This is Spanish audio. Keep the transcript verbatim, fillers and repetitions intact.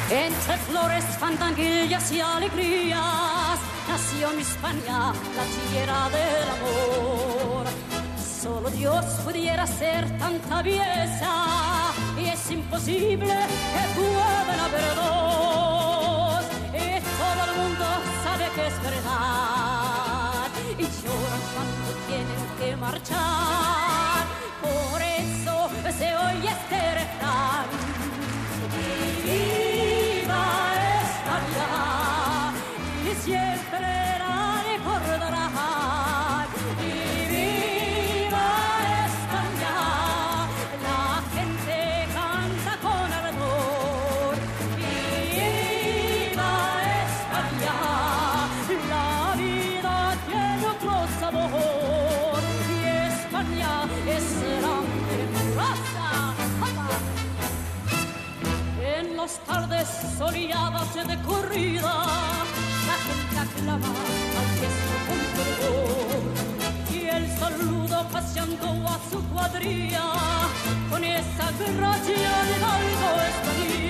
Entre flores, fandanguillas y alegrías nació mi España, la tierra del amor. Solo Dios pudiera hacer tanta belleza y es imposible que puedan haber dos. Y todo el mundo sabe que es verdad y lloran cuando tienen que marchar. Por eso se oye este refrán: ¡Viva España! Y siempre la recordarán. ¡Y viva España! La gente canta con ardor. ¡Viva España! La vida tiene otro sabor. Y España es grande raza. En las tardes soleadas de corrida, la gente aclama al diestro con fervor, y el saludo paseando a su cuadrilla con esa gracia de algo español.